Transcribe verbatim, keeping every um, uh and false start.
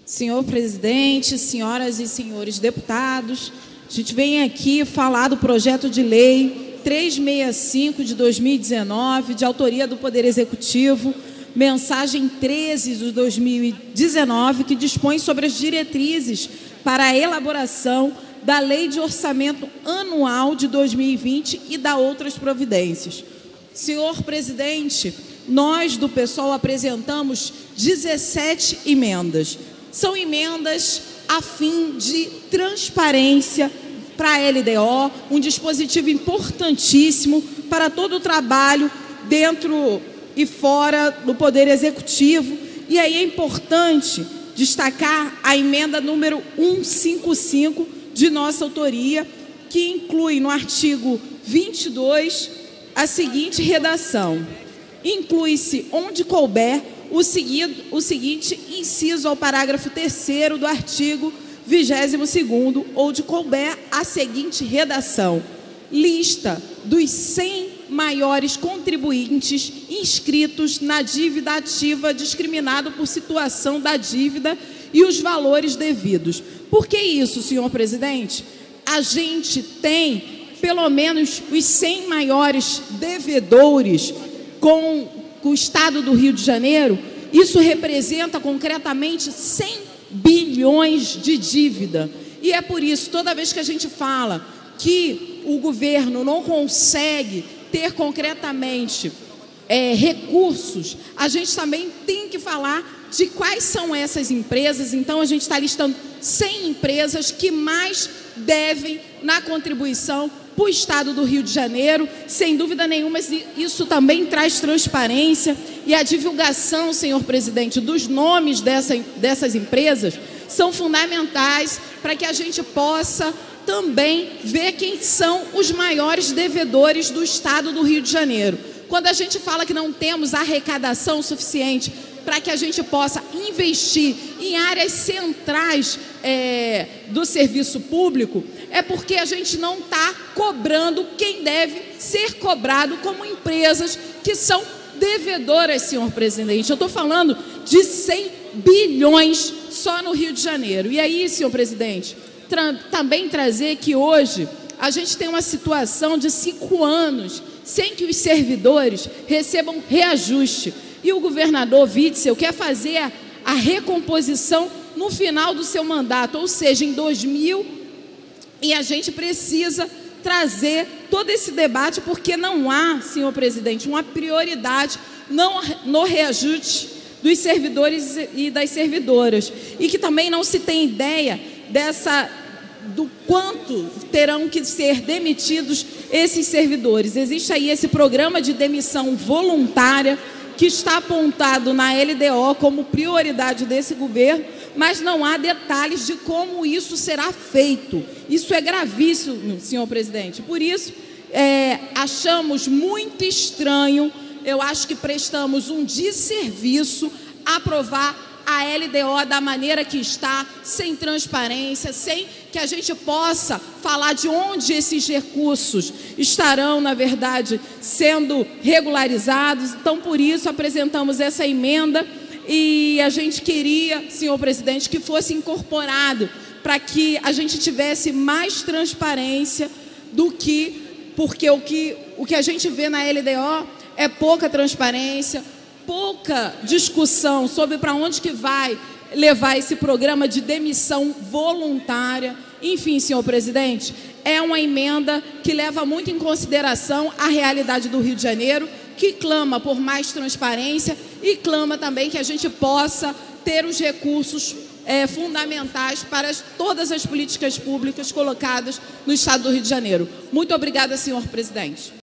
Senhor presidente, senhoras e senhores deputados, a gente vem aqui falar do projeto de lei trezentos e sessenta e cinco de dois mil e dezenove, de autoria do Poder Executivo, mensagem treze de dois mil e dezenove, que dispõe sobre as diretrizes para a elaboração da Lei de Orçamento Anual de dois mil e vinte e da outras providências. Senhor presidente, nós do PSOL apresentamos dezessete emendas. São emendas a fim de transparência para a L D O, um dispositivo importantíssimo para todo o trabalho dentro e fora do Poder Executivo. E aí é importante destacar a emenda número cento e cinquenta e cinco de nossa autoria, que inclui no artigo vinte e dois a seguinte redação: inclui-se onde couber o, segui o seguinte inciso ao parágrafo terceiro do artigo vigésimo segundo, ou de couber a seguinte redação: lista dos cem maiores contribuintes inscritos na dívida ativa discriminado por situação da dívida e os valores devidos. Por que isso, senhor presidente? A gente tem pelo menos os cem maiores devedores com, com o Estado do Rio de Janeiro. Isso representa concretamente cem bilhões de dívida. E é por isso, toda vez que a gente fala que o governo não consegue ter concretamente é, recursos, a gente também tem que falar de quais são essas empresas. Então, a gente está listando cem empresas que mais devem na contribuição para o Estado do Rio de Janeiro. Sem dúvida nenhuma, isso também traz transparência, e a divulgação, senhor presidente, dos nomes dessa, dessas empresas são fundamentais para que a gente possa também ver quem são os maiores devedores do Estado do Rio de Janeiro. Quando a gente fala que não temos arrecadação suficiente para que a gente possa investir em áreas centrais é, do serviço público, é porque a gente não está cobrando quem deve ser cobrado, como empresas que são devedoras, senhor presidente. Eu estou falando de cem bilhões só no Rio de Janeiro. E aí, senhor presidente, tra também trazer que hoje a gente tem uma situação de cinco anos sem que os servidores recebam reajuste. E o governador Witzel quer fazer a, a recomposição no final do seu mandato, ou seja, em dois mil, e a gente precisa trazer todo esse debate, porque não há, senhor presidente, uma prioridade não, no reajuste dos servidores e das servidoras, e que também não se tem ideia dessa, do quanto terão que ser demitidos esses servidores. Existe aí esse programa de demissão voluntária que está apontado na L D O como prioridade desse governo, mas não há detalhes de como isso será feito. Isso é gravíssimo, senhor presidente. Por isso, é, achamos muito estranho, eu acho que prestamos um desserviço aprovar a L D O da maneira que está, sem transparência, sem que a gente possa falar de onde esses recursos estarão, na verdade, sendo regularizados. Então, por isso, apresentamos essa emenda, e a gente queria, senhor presidente, que fosse incorporado para que a gente tivesse mais transparência do que, porque o que, o que a gente vê na L D O é pouca transparência, pouca discussão sobre para onde que vai levar esse programa de demissão voluntária. Enfim, senhor presidente, é uma emenda que leva muito em consideração a realidade do Rio de Janeiro, que clama por mais transparência e clama também que a gente possa ter os recursos é, fundamentais para as, todas as políticas públicas colocadas no Estado do Rio de Janeiro. Muito obrigada, senhor presidente.